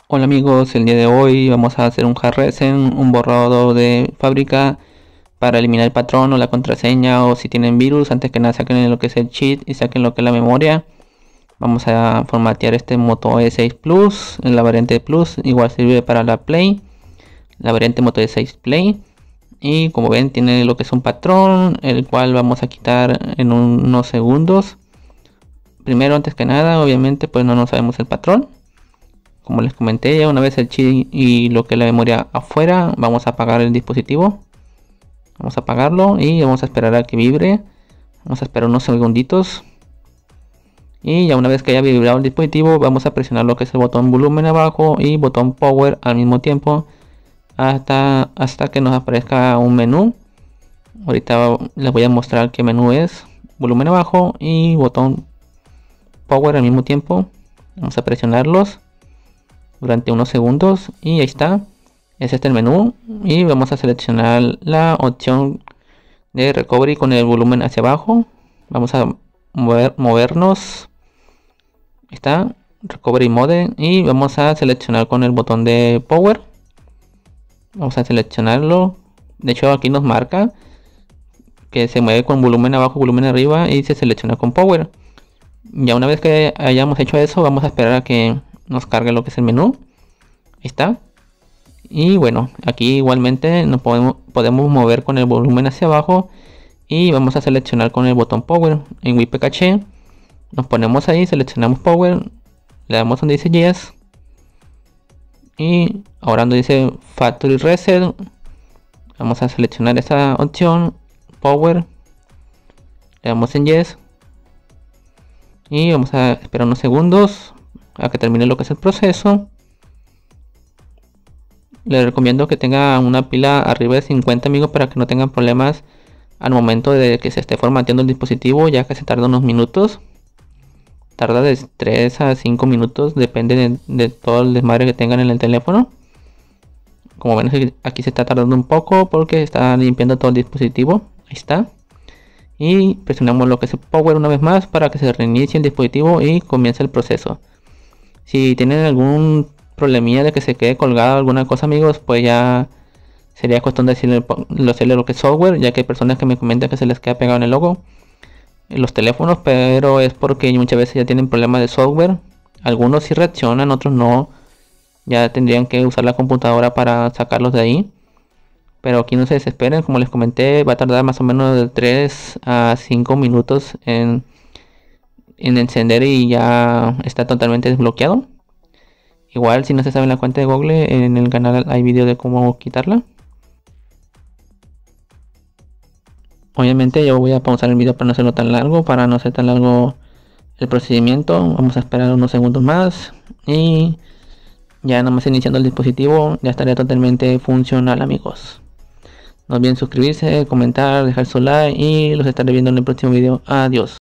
Hola amigos, el día de hoy vamos a hacer un hard reset, un borrado de fábrica para eliminar el patrón o la contraseña, o si tienen virus, antes que nada saquen lo que es el cheat y saquen lo que es la memoria. Vamos a formatear este Moto E6 Plus, en la variante Plus, igual sirve para la Play, la variante Moto E6 Play. Y como ven tiene lo que es un patrón, el cual vamos a quitar en unos segundos. Primero, antes que nada, obviamente pues no sabemos el patrón. Como les comenté, ya una vez el chip y lo que es la memoria afuera, vamos a apagar el dispositivo. Vamos a apagarlo y vamos a esperar a que vibre. Vamos a esperar unos segunditos. Y ya una vez que haya vibrado el dispositivo, vamos a presionar lo que es el botón volumen abajo y botón power al mismo tiempo. Hasta que nos aparezca un menú. Ahorita les voy a mostrar qué menú es. Volumen abajo y botón power al mismo tiempo. Vamos a presionarlos durante unos segundos y ahí está. Es este el menú y vamos a seleccionar la opción de recovery con el volumen hacia abajo. Vamos a movernos. Ahí está, recovery mode, y vamos a seleccionar con el botón de power. Vamos a seleccionarlo. De hecho aquí nos marca que se mueve con volumen abajo, volumen arriba, y se selecciona con power. Ya una vez que hayamos hecho eso, vamos a esperar a que nos cargue lo que es el menú. Ahí está. Y bueno, aquí igualmente nos podemos mover con el volumen hacia abajo y vamos a seleccionar con el botón power. En WP Cache nos ponemos ahí, seleccionamos power, le damos donde dice yes, y ahora donde dice factory reset vamos a seleccionar esa opción power, le damos en yes y vamos a esperar unos segundos a que termine lo que es el proceso. Les recomiendo que tenga una pila arriba de 50, amigos, para que no tengan problemas al momento de que se esté formateando el dispositivo, ya que se tarda unos minutos. Tarda de 3 a 5 minutos, depende de todo el desmadre que tengan en el teléfono. Como ven, aquí se está tardando un poco porque está limpiando todo el dispositivo. Ahí está. Y presionamos lo que es el power una vez más para que se reinicie el dispositivo y comience el proceso. Si tienen algún problemilla de que se quede colgado alguna cosa, amigos, pues ya sería cuestión de decirle lo que es software, ya que hay personas que me comentan que se les queda pegado en el logo en los teléfonos, pero es porque muchas veces ya tienen problemas de software. Algunos sí reaccionan, otros no. Ya tendrían que usar la computadora para sacarlos de ahí. Pero aquí no se desesperen, como les comenté, va a tardar más o menos de 3 a 5 minutos en encender y ya está totalmente desbloqueado. Igual, si no se sabe la cuenta de Google, en el canal hay vídeo de cómo quitarla. Obviamente yo voy a pausar el vídeo para no hacerlo tan largo, el procedimiento. Vamos a esperar unos segundos más y ya nada más iniciando el dispositivo ya estaría totalmente funcional, amigos. No olviden suscribirse, comentar, dejar su like y los estaré viendo en el próximo vídeo. Adiós.